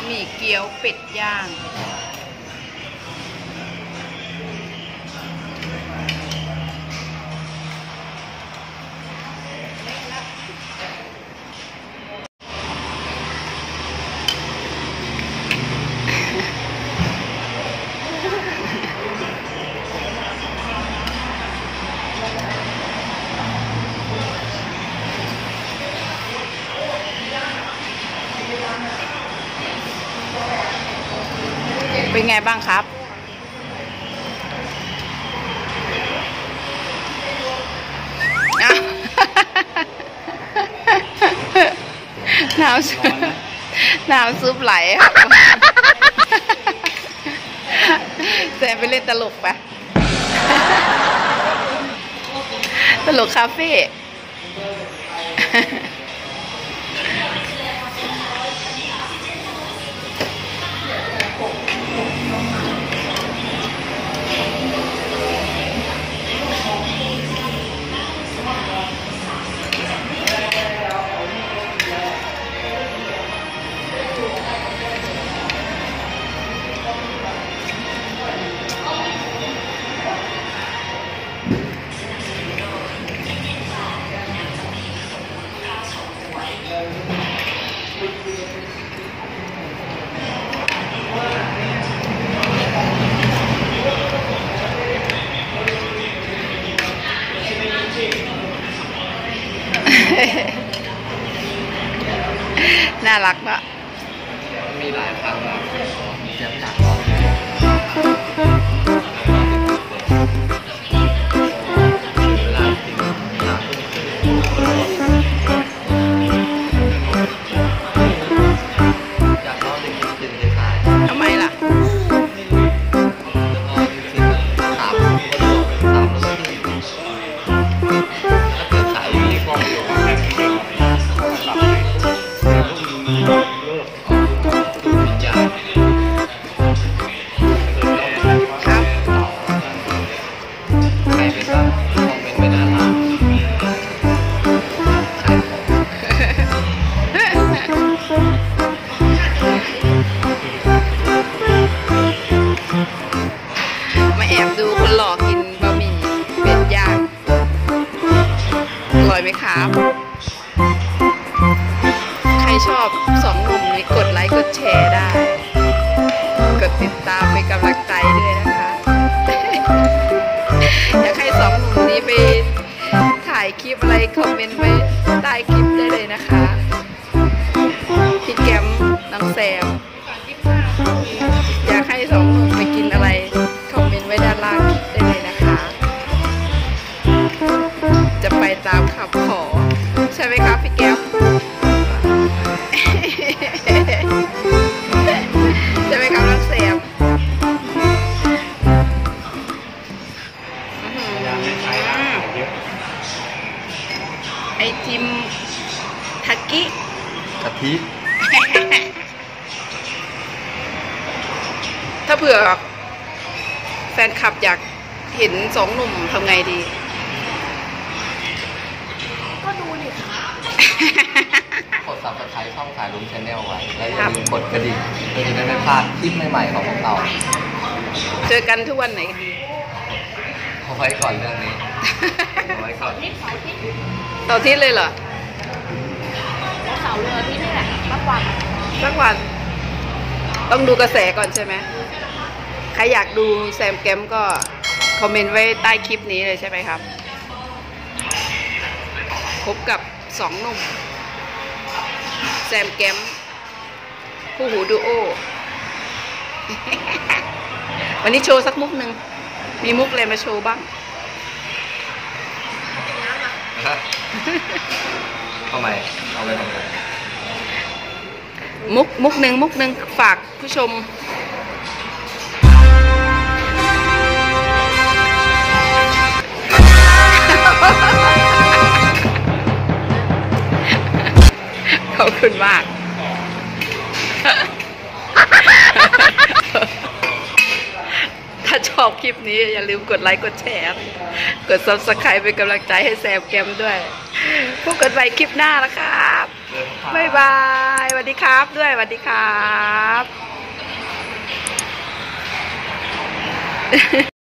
หมี่เกี๊ยวเป็ดย่างเป็นไงบ้างครับน้ำซุปไหลครับแซมไปเล่นตลกไปตลกคาเฟ่น่ารักเนาะมีหลายครั้งแล้วเจ็บหนักเวลาถึงอยากเล่าเด็กๆจะตายทำไมล่ะถามแล้วก็ดีถ้าเกิดสายมีกล้องอยู่มาแอบดูคนหล่อกินบะหมี่เป็ดย่างอร่อยไหมครับใครชอบสองหนุ่มนี้กดไลค์กดแชร์ได้กดติดตามเป็นกำลังใจด้วยนะคะอยากให้สองหนุ่มนี้ไปถ่ายคลิปอะไรคอมเมนต์ไว้ใต้คลิปได้เลยนะคะพี่แกมน้องแซมอยากให้สองหนุ่มไปกินอะไรคอมเมนต์ไว้ด้านล่างได้เลยนะคะจะไปตามคำขอใช่ไหมครับพี่แก้วใช่ไหมครับน้องแซมไอติมทากิกะทิถ้าเผื่อแฟนคลับอยากเห็นสองหนุ่มทำไงดีก็ดูดิค่ะกด Subscribe ช่องสายลุง Channel ไว้แล้วอย่าลืมกดกระดิ่งเพื่อจะได้ไม่พลาดคลิปใหม่ๆของพวกเราเจอกันทุกวันไหนดีเอาไว้ก่อนเรื่องนี้เอาไว้ก่อนต่ออาทิตย์เลยเหรอแล้วเสาร์เรือที่นี่แหละสักวันต้องดูกระแสก่อนใช่ไหมใครอยากดูแซมแกมก็คอมเมนต์ไว้ใต้คลิปนี้เลยใช่ไหมครับพบกับสองหนุ่มแซมแกมคู่หูดูโอวันนี้โชว์สักมุกหนึ่งมีมุกอะไรมาโชว์บ้างทำไมเอาไปทำไมมุกหนึ่งฝากผู้ชมขอบคุณมากถ้าชอบคลิปนี้อย่าลืมกดไลค์กดแชร์กด Subscribe เป็นกำลังใจให้แซมแกมด้วยพบกันใหม่คลิปหน้าแล้วครับครับบ๊ายบายสวัสดีครับด้วยสวัสดีครับ